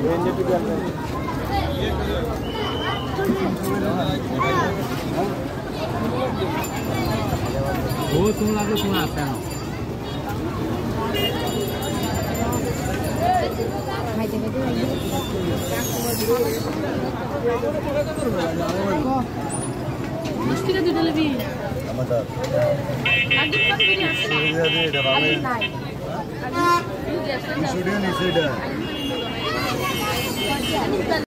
वो सुन लगे सुना आता है मुश्किल है तो lebih Amateur. lagi pas ini Studio ni